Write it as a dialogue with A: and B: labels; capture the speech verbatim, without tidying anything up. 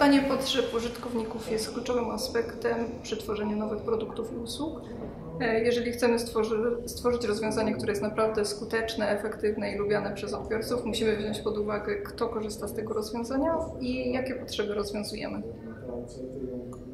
A: Badanie potrzeb użytkowników jest kluczowym aspektem przy tworzeniu nowych produktów i usług. Jeżeli chcemy stworzy, stworzyć rozwiązanie, które jest naprawdę skuteczne, efektywne i lubiane przez odbiorców, musimy wziąć pod uwagę, kto korzysta z tego rozwiązania i jakie potrzeby rozwiązujemy.